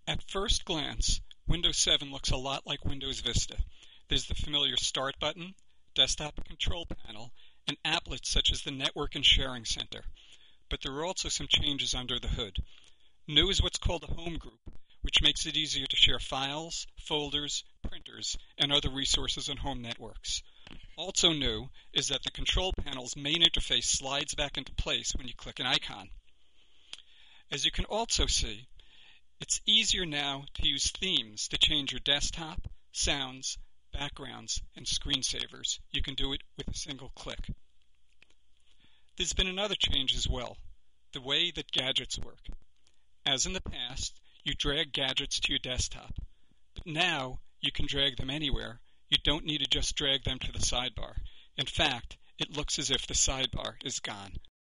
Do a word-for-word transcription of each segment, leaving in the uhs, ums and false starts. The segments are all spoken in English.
At first glance, Windows seven looks a lot like Windows Vista. There's the familiar Start button, desktop control panel, and applets such as the Network and Sharing Center. But there are also some changes under the hood. New is what's called a Home Group, which makes it easier to share files, folders, printers, and other resources on home networks. Also new is that the control panel's main interface slides back into place when you click an icon. As you can also see, it's easier now to use themes to change your desktop, sounds, backgrounds, and screensavers. You can do it with a single click. There's been another change as well, the way that gadgets work. As in the past, you drag gadgets to your desktop, but now you can drag them anywhere. You don't need to just drag them to the sidebar. In fact, it looks as if the sidebar is gone.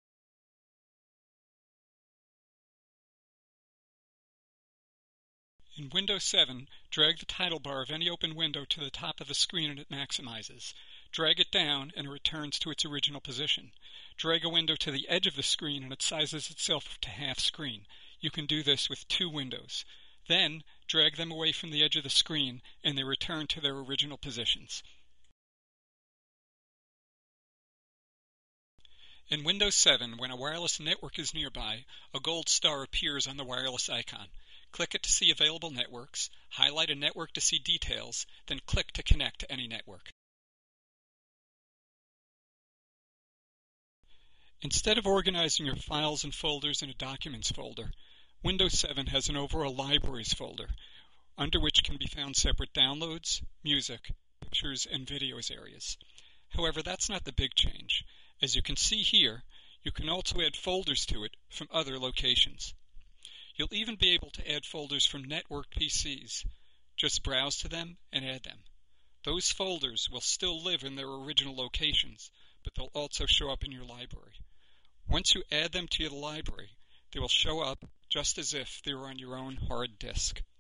In Windows seven, drag the title bar of any open window to the top of the screen and it maximizes. Drag it down and it returns to its original position. Drag a window to the edge of the screen and it sizes itself to half screen. You can do this with two windows. Then, drag them away from the edge of the screen and they return to their original positions. In Windows seven, when a wireless network is nearby, a gold star appears on the wireless icon. Click it to see available networks, highlight a network to see details, then click to connect to any network. Instead of organizing your files and folders in a Documents folder, Windows seven has an overall Libraries folder, under which can be found separate downloads, music, pictures, and videos areas. However, that's not the big change. As you can see here, you can also add folders to it from other locations. You'll even be able to add folders from networked P Cs. Just browse to them and add them. Those folders will still live in their original locations, but they'll also show up in your library. Once you add them to your library, they will show up just as if they were on your own hard disk.